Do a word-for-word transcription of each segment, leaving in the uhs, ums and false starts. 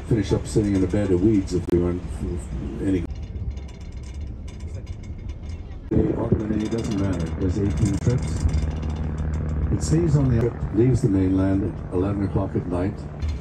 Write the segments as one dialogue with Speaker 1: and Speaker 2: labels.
Speaker 1: finish up sitting in a bed of weeds if we weren't any. Auckland, it doesn't matter. There's eighteen trips. It stays on the trip, leaves the mainland at eleven o'clock at night.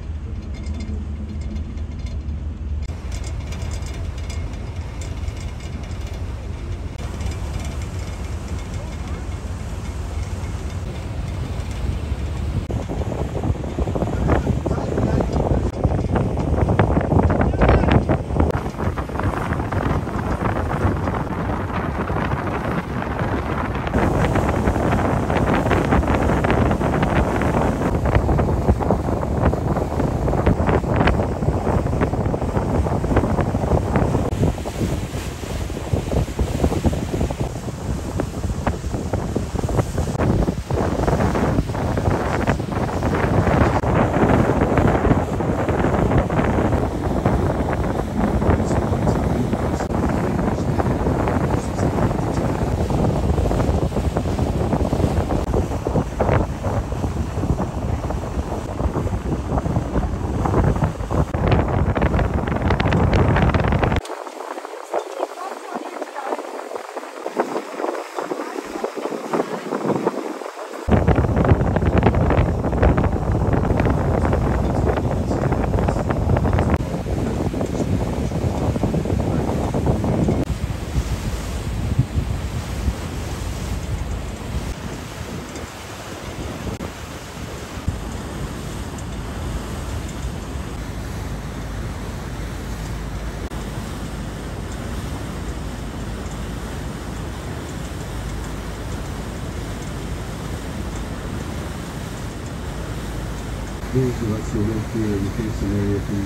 Speaker 1: Those of us who live here in the Kingston area can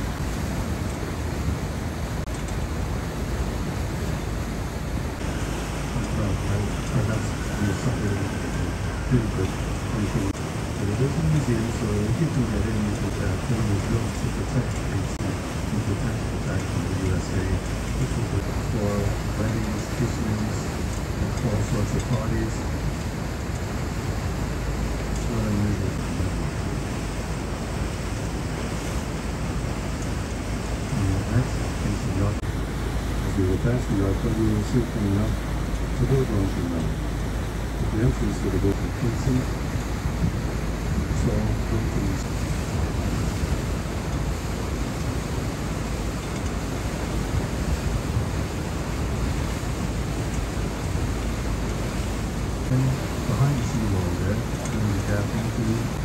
Speaker 1: well, perhaps there's something to do with anything. But it is a museum, so if you can get in, you could uh, film these built to protect Kingston, to protect the fact from the U S A. This was for weddings, christenings, and all sorts of parties. It's not unusual. As we were passing our club, we were still coming up the boat launching now. At the entrance to the boat in Kingston, it's all broken. And behind the seawall there, in the cabin,